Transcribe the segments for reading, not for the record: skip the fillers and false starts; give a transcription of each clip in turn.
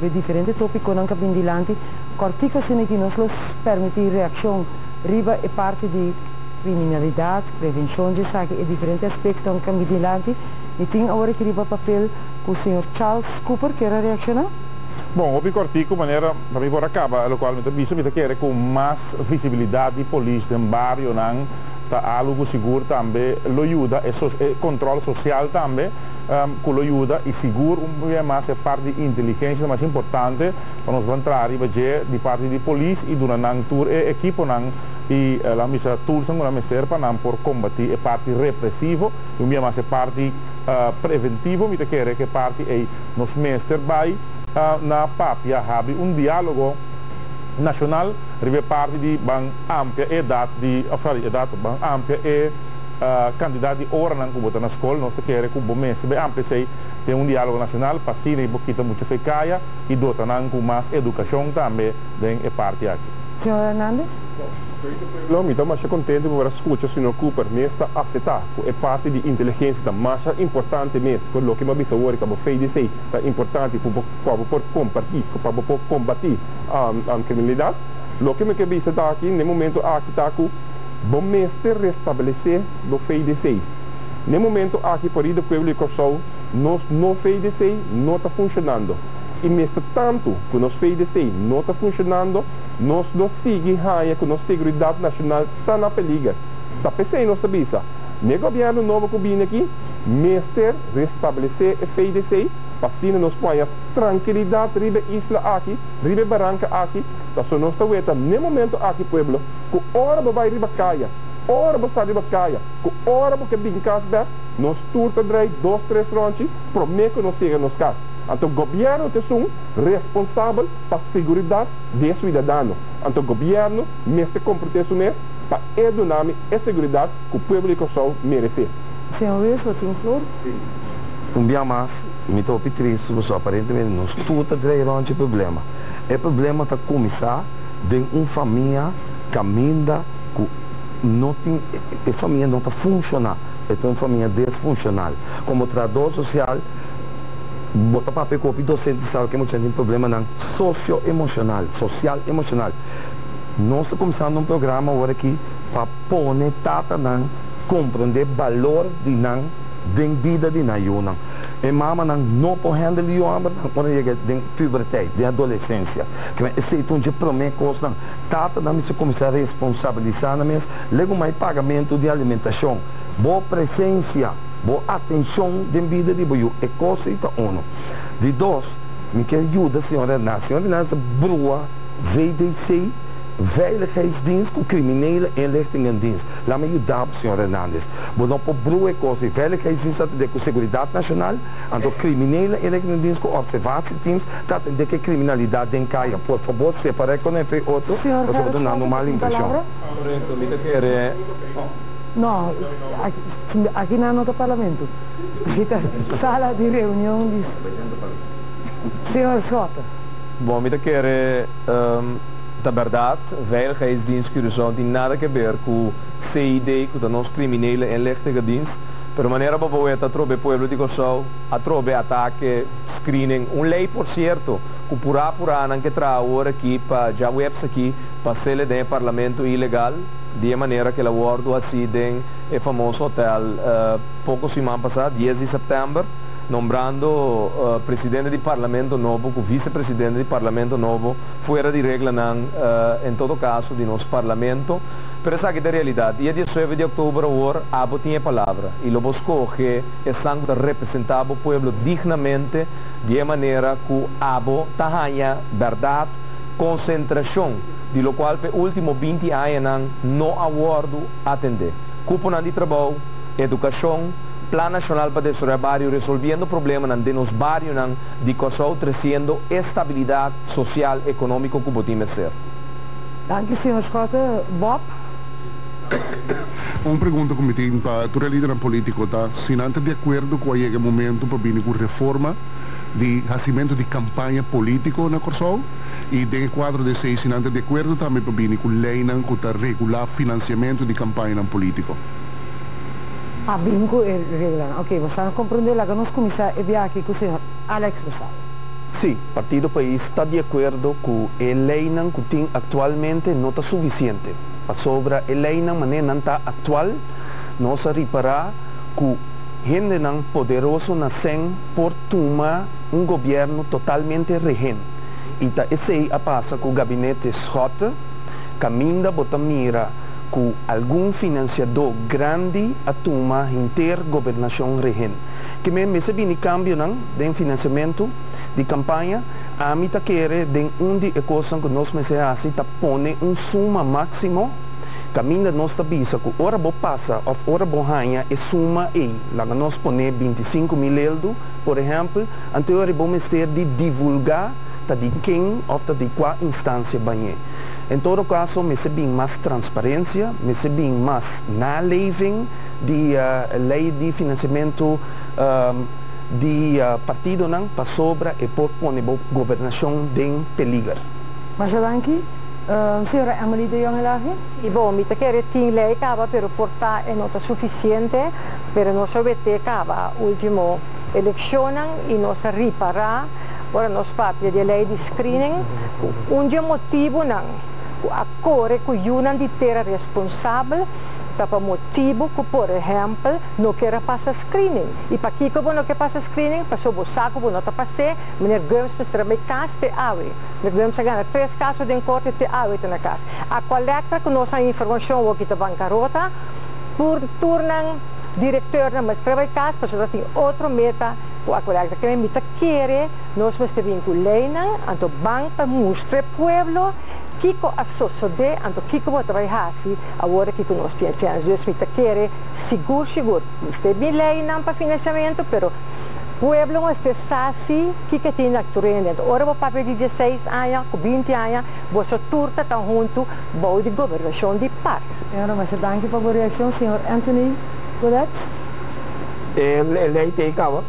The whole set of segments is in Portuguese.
de diferentes tópicos não cabindilante, cortica sino que nos permite reação riba é parte de criminalidade, prevenção de saque e diferentes aspectos cabindilante. E tem agora que riba papel com o senhor Charles Cooper, que era reaccionar? Bom, o cortico maneira para mim por acaba, o qual me quer com mais visibilidade de polícia no bairro, não tá algo seguro também, lo ajuda e controle social também, que lo ajuda e seguro mais é parte de inteligência mais importante para nós entrar de parte de polícia e durante tour e equipo não e a missa tools não ministério para não por combater é parte repressivo e mais é parte preventivo, me quer que parte é nos mestre vai na papia have diálogo nacional, ribe parte de bang ampla edad de bang ampla candidato de hora não que na escola nós queremos que o mestre bem amplo sei tem diálogo nacional para sim e pouquinho muito fecaia e dota não com mais educação também tem é parte aqui. Senhor Hernandes? Não, então, mas contente por escutar o senhor Cooper, mesmo aceitar, é parte de inteligência da massa importante mesmo, o que me avisa agora que fez dizer, é importante para combater a criminalidade. O que me avisa aqui, no momento aqui está com bom mestre restabelecer o fez dizer. No momento aqui por aí do povo de Kosovo, nós não fez dizer, não está funcionando. E mesmo tanto que nós fez dizer, não está funcionando, nós não seguimos com a nossa segurança nacional está na perigo. Está pensando nossa visa. No governo novo que vem aqui, mestre restabelecer e fez dizer, para assim nós põe tranquilidade ribe isla aqui, ribe barranca aqui, então nós estamos vendo no momento aqui pueblo, que hora vai riba caia, hora vai sair riba caia, que hora vai vir casa, nós turta drei 2, 3 ronches, prometo que nós siga nos casos. Então, o governo é responsável para a segurança do cidadão. Então, o governo se comprometeu para educar a segurança que o povo de Kosovo merece. Senhor Wilson, você tem flor? Sim. Dia mais, me estou triste, porque aparentemente nós tudo temos um problema. O problema está começar de uma família que ainda não tem, a família não está funcionando. É uma família disfuncional. Como trabalhador social, botar papel com o docente sabe que muita gente tem problema não socio-emocional, social-emocional. Nós estamos começando um programa agora aqui para pôr tata não compreender o valor de não de vida de não. E mama não pode handle o homem quando chega de pubertade, de adolescência. Que esse é um de promessa coisa não. Tata não se começar a responsabilizar na mesa, leva mais pagamento de alimentação, boa presença. Boa atenção de vida de boiú é coisa e uno. De dois, me quer ajuda a senhora Hernandes, brua, VDC, veiligheidsdienst, com criminele inlichtingendienst. Laat me ajudar, senhora Hernandes. Bom, não por brua é coisa, veiligheidsdienst dat de seguridade nacional, então criminele inlichtingendienst, com observatieteams, dat de que criminalidade em caia. Por favor, separe com o outro, nós vamos dar uma impressão. Não, aqui não é no parlamento. Aqui está sala de reunião de... Senhor Schota. Bom, me quer da verdade, veiligheidsdienst CuraLeaks tem nada a ver com o CID, com o nosso criminele inlichtingendienst. Pero maneira para você trobe povo de Kosovo, a trobe ataque, screening, lei por certo, que por ano que traz agora aqui para já webs aqui para ser dentro do parlamento ilegal, de maneira que ela guarda assim dentro o famoso hotel pouco semana passada, 10 de setembro, nombrando presidente do parlamento novo, com vice-presidente do parlamento novo, fora de regra em todo caso de nosso parlamento. Pero essa é a realidade. Dia 19 de outubro, agora, Abo tinha palavra. E lo buscou que estão representando o povo dignamente, de maneira que Abo tenha verdade, concentração, de lo qual, pelos últimos 20 anos, não aguardo atender. Cupo de trabalho, educação, Plano Nacional para Desenvolver Barrio, resolvendo problemas de nos barrios de Kosovo, trazendo estabilidade social e econômica que podemos ser. Danke, senhor Schota. Bob? Uma pergunta que me tem para tu líder político, tá? Se não está de acordo com o momento para vir com reforma de nascimento de campanha política na Kosovo e dentro do quadro de 6, se não está de acordo também para vir com lei que regular financiamento de campanha política. Bingo e regra. Ok, você compreende lá que nós começamos a ver aqui com o senhor Alex Rosal. Sim, o Partido País está de acordo com a lei que tem atualmente não está suficiente. Sobre a lei não está atual, nós reparar que gente não poderoso nascem por tomar governo totalmente regente. E esse aí passa com o gabinete Scott, caminha bota mira com algum financiador grande a tomar intergovernação regente. Que mesmo esse bem cambio de financiamento de campanha, a mim quer de de coisa que nós me assim tá põe suma máximo. Caminha nós tá bisa que hora bo passa ou hora bo ganha é suma aí. Lá nós põe 25 mil euros, por exemplo, anterior bom mestre de divulgar tá de quem ou tá de qual instância banhe. Em todo caso, me bem mais transparência, me bem mais naleving de lei de financiamento de partido não para sobra e por pôr governação de peligro. Mas danke. Senhora Emily de Jong Elage? Sì, bom, mi che tin lei cava per portare è nota sufficiente per non sapere cava ultimo elezione e non si ripara ora non spazio di lei di screening un motivo non a corre con una di terra responsabile per motivo che per esempio non che passa screening e per chi non che passa screening per so saco non ta passe mener governo per trabalhar casa te awi ne governo sa ganha 3 casos de corte te awi te na casa a coleta que nós a informação o que ta bancarrota por turnan diretor na mas trabalhar casa para so tem outro meta a coleta que me meta querer nós mas te vinculena anto banco para mostrar pueblo Kiko associado anto Kiko vai trabalhar agora Kiko nós temos chance de me querer seguro este bem lei não para financiamento pero pueblo este sasi Kiko tem actualmente dentro ora o papel de 16 anos com 20 anos você turta tão junto boa de governação de par. Senhora, mas danke para a reação, senhor Anthony Godet. Lei tem cava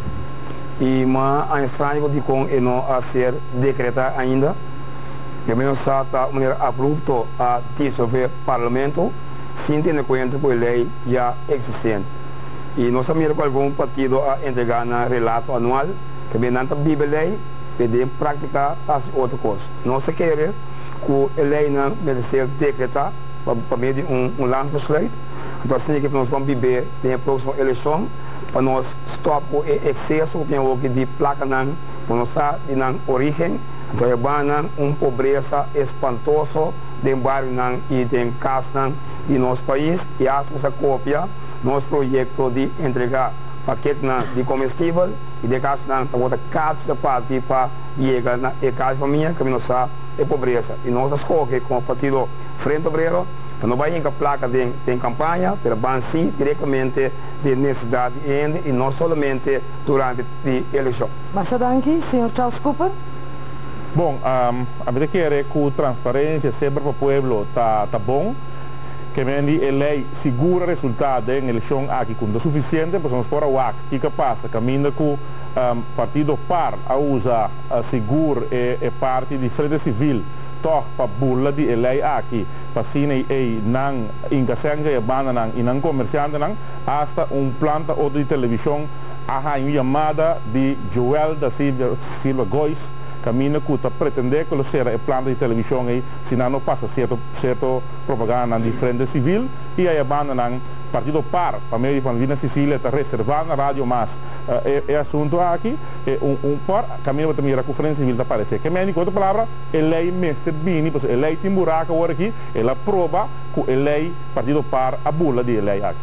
e mas estranho de com e não a ser decretada ainda. Que menos está de maneira abrupta a dissolver o parlamento sem ter em conta com a lei já existente. E nós sabemos que algum partido a entregar no relato anual que vem na Bíblia e de prática faz outra coisa. Nós queremos que a lei não deve ser decretada para meio de lançamento. Então, assim que nós vamos viver na próxima eleição para nós stop o excesso de placa para nós de origem. Então, é pobreza espantosa de bairro e de casa de nosso país e essa cópia nosso projeto de entregar paquetes de comestível e de casa para outra cada parte para chegar na casa família que nós é pobreza e nós escolhemos com o partido Frente Obreiro não vai em placa de campanha para banci diretamente de necessidade e não somente durante a eleição. Mas danke, senhor Charles Cooper. Bom, a verdade é que a transparência sempre para o povo está bom, que vendi a lei segura resultado da eleição aqui quando é suficiente, para nós por a que passa, caminha com o partido par a usar seguro e parte de frente civil, toque para burla de lei aqui, para cine e não encaixar e banda e não comerciante hasta planta ou de televisão a uma chamada de Joel da Silva Góis caminha que pretende que seja a planta de televisão aí, se não passa certo propaganda de frente civil e aí abandonam partido par para meio de Palmina Sicília está reservado na rádio mas é assunto aqui par caminho para mirar a frente civil está aparecer que me outra palavra a lei mestre bini pois a lei tem buraco agora aqui ela prova que a lei partido par a bula de lei aqui.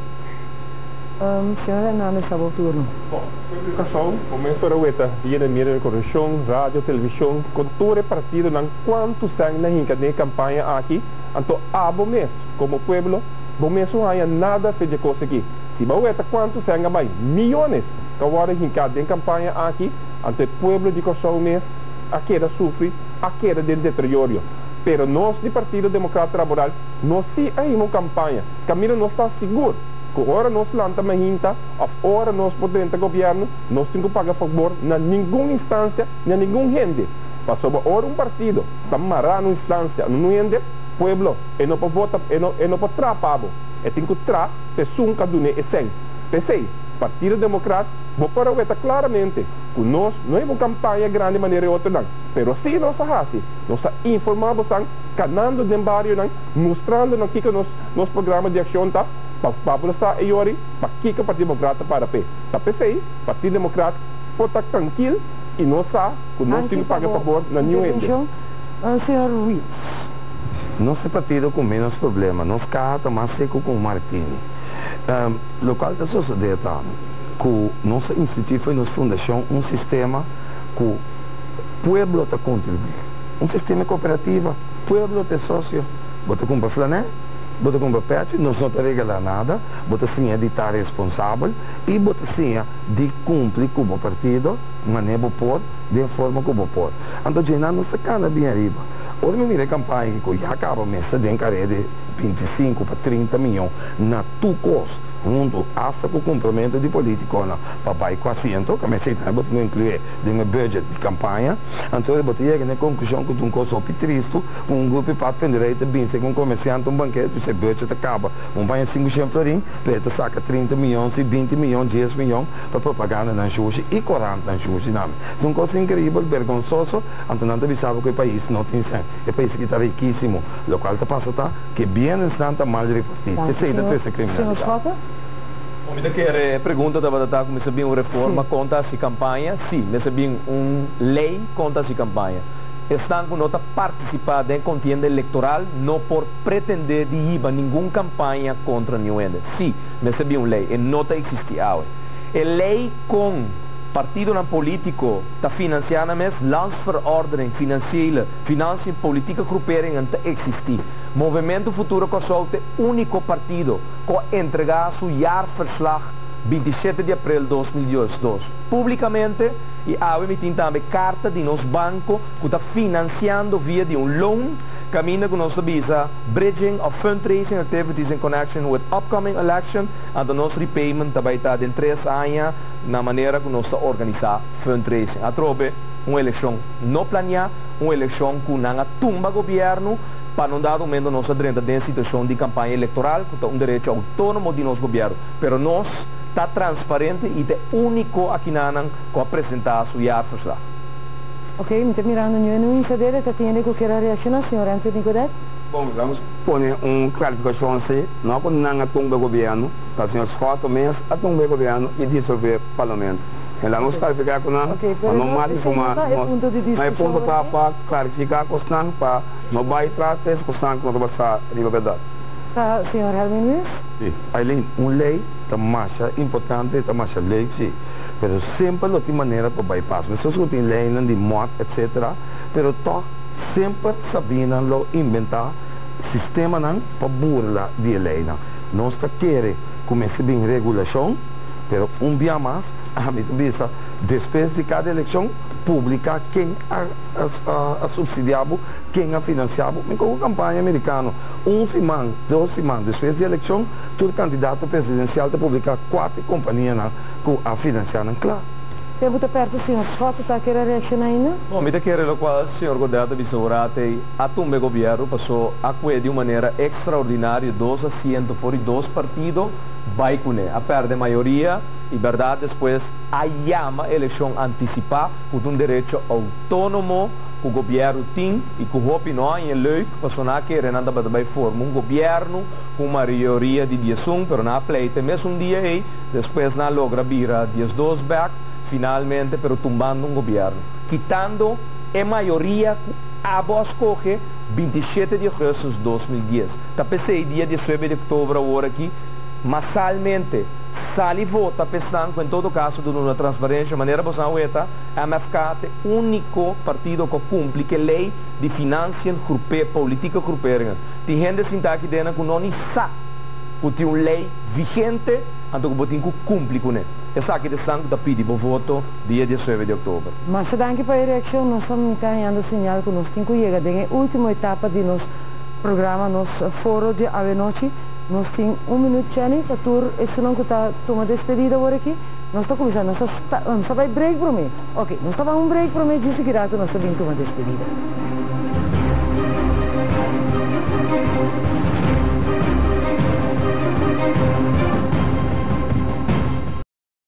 Senhora Hernandes, está o turno. Bom, educação, momento para o ETA, dia de mídia de correção, rádio, televisão, com todo o partido, quantos anos na hinca de campanha aqui, então, bom mês, como povo, bom mês não há nada feito de coisa aqui. Se o ETA, quantos anos vai? Milhões, que agora hinca de campanha aqui, então, o povo de correção mês, a queda sofre, a queda de deterioro. Pero nós, de Partido Democrático Laboral, nós sim ainda campanha, caminho não está seguro. Ora nós lançamos hinta, ora nós podemos governo, nós temos que pagar favor na nenhuma instância, na nenhum gente. Mas sobre ora partido, está marando instância, não ende, pueblo, e não pode votar, e não pode trapar, e tem que tra, pessoa cada um é sem. Pensei, Partido Democrático, vou para o claramente, nós não é uma campanha grande de maneira outra, não. Pero sim nós informamos, canando de barrio, mostrando que nosso programa de ação está para a iori, para que o Partido Democrata para pé. Para PCI, Partido Democrata pode estar tranquilo e nós temos que pagar favor na New England. Senhor Ruiz. Nosso partido com menos problema, nós está mais seco com o Martini. Local da sociedade, que nossa instituição foi nossa fundação, sistema que o povo está contribuindo. Sistema cooperativo, o povo é sócio, bota compra flané, bota compra pet, nós não regalar nada, bota sim de estar responsável e bota sim de cumprir com o partido, maneira por de forma como pode. Então, já não está cana bem arriba. Hoje, me mira a campanha que já acaba, mas está de 25 para 30 milhões na tua costa, junto hasta com o comprometimento de político, para baixo com assento, que me sei que vou incluir no budget de campanha. Então, eu vou chegar na conclusão que um costo triste, com um grupo de defender de bem, com um comerciante, um banquete, esse budget acaba. Vai 500 florins, para saca 30 milhões, 20 milhões, 10 milhões para propaganda na Xuxa e 40 na Xuxa. Então, coisa incrível, vergonhoso, então não avisava que o país não tem sangue. O país que está riquíssimo, o qual está passando, que bem está mal repartido. Terceira criminalidade. Senhor Scott? Comida que era pergunta da batata como se bem uma reforma contra essa campanha, sim, mas bem uma lei contra essa campanha. Estão com nota participar da contienda eleitoral, não por pretender de ir a nenhuma campanha contra nenhum ende. Sim, mas bem uma lei, e nota existe hoje. A lei com partido político está financiando mas landsverordening finansiële, financiën politieke groeperingen te existir. Movimento Futuro Kosovo é o único partido que entregar seu jaarverslag 27 de abril de 2022 publicamente e há emitido também carta de nosso banco que está financiando via de loan caminho com nossa visa bridging of fundraising activities in connection with upcoming election and nosso repayment também está em 3 anos na maneira que nós organizar fundraising. A trobe uma eleição não planeada, uma eleição que não tumba governo para não dar momento nossa dentro da situação de campanha eleitoral que é direito autônomo de nosso governo, pero nós está transparente e é único aqui na que apresentar seu jaarverslag. Ok, me está mirando no Instagram, está tendo que querer reaccionar, senhor Antônio Godet? Bom, vamos pôr uma clarificação assim, não quando não atumba o governo, o senhor Scott, mas atumba o governo e dissolver o parlamento. Então, vamos clarificar com nós, não mais informar, mas é ponto para clarificar com nós, para não vai tratar essa questão que nós vamos passar de verdade. Tá, senhor Helmin Luiz? Sim, Aileen, uma lei está mais importante, está mais lei, sim. Mas sempre não tem maneira para bypass. Pessoas que têm lei de morte, etc. Mas toch sempre sabendo inventar sistema para burlar de lei. Nós queremos começar bem regulação, mas dia mais, a mim visa, depois de cada eleição, publicar quem a subsidiado, quem a financiado. Mas com a campanha americana, 1 semana, 2 semanas depois da eleição, todo candidato presidencial tem publicar 4 companhias que a financiaram, claro. Tempo está perto, senhor Scott, está querendo reaccionar ainda? Bom, me quero o qual o senhor Godeta Bissaurate a tumbe governo passou a de uma maneira extraordinária 2 assentos por 2 partidos, vai com a perde a maioria e verdade depois a chama eleição antecipada por direito autônomo que o governo tem e que o opinião é lei que passou na que Renata vai formar governo com uma maioria de 10 pero na pleite mesmo dia aí depois na logra vira 2 back finalmente, pero tumbando governo, quitando a maioria a voz corre 27 de agosto de 2010. Tá pensei dia 19 de outubro agora aqui, massalmente, sali vota pensando que em todo caso de uma transparência, maneira você não está, a MFK é o único partido que cumpre que lei de financiamento política grupera. Tem gente assim aqui dentro que não sabe que tem uma lei vigente, então que tem que cumprir com ela. Essa aqui de sangue da pedi o voto dia 19 de outubro. Mas daqui para a reação, nós estamos ganhando sinal que nós temos que chegar na última etapa de nosso programa, nosso foro de ave noite. Nós temos 1 minuto para tur, esse não que está tomando despedida agora aqui. Nós estamos começando, nós estamos break para mim. Ok, nós estamos break para mim, de seguida nós estamos tomando despedida.